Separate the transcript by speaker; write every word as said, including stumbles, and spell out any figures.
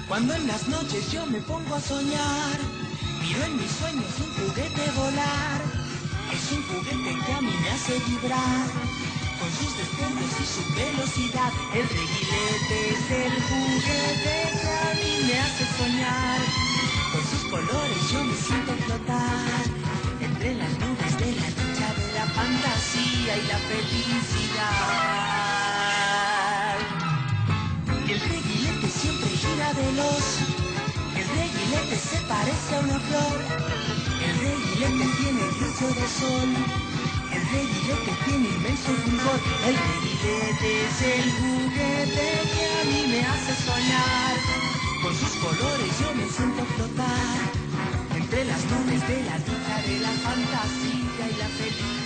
Speaker 1: Cuando en las noches yo me pongo a soñar, miro en mis sueños un juguete volar. Es un juguete que a mí me hace vibrar, con sus destellos y su velocidad. El reguilete es el juguete que a mí me hace soñar. Con sus colores yo me siento flotar, entre las nubes de la dicha, de la fantasía y la felicidad. El reguilete siempre gira veloz, el reguilete se parece a una flor. El reguilete tiene brillo de sol, el reguilete tiene inmenso fulgor. El reguilete es el juguete que a mí me hace soñar. Con sus colores yo me siento flotar, entre las nubes de la dicha, de la fantasía y la felicidad.